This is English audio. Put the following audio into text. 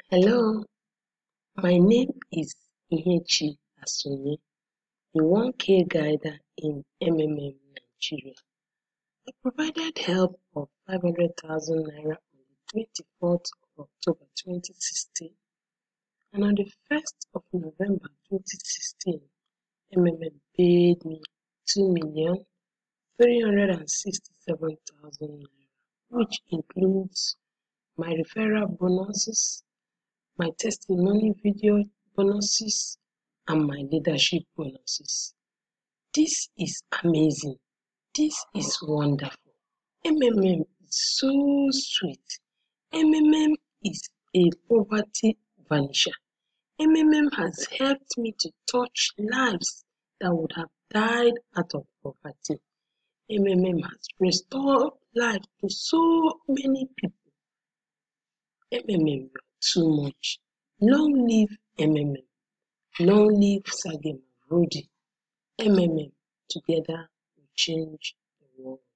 Hello, my name is Ihechi Asonye, a 1K guider in MMM Nigeria. I provided help of 500,000 naira on the 24th of October 2016, and on the 1st of November 2016, MMM paid me 2,367,000 naira, which includes my referral bonuses, my testimony video bonuses, and my leadership bonuses. This is amazing. This is wonderful. MMM is so sweet. MMM is a poverty vanisher. MMM has helped me to touch lives that would have died out of poverty. MMM has restored life to so many people. MMM, you are too much. Long live MMM. Long live Sage Mavrodi. MMM, together we change the world.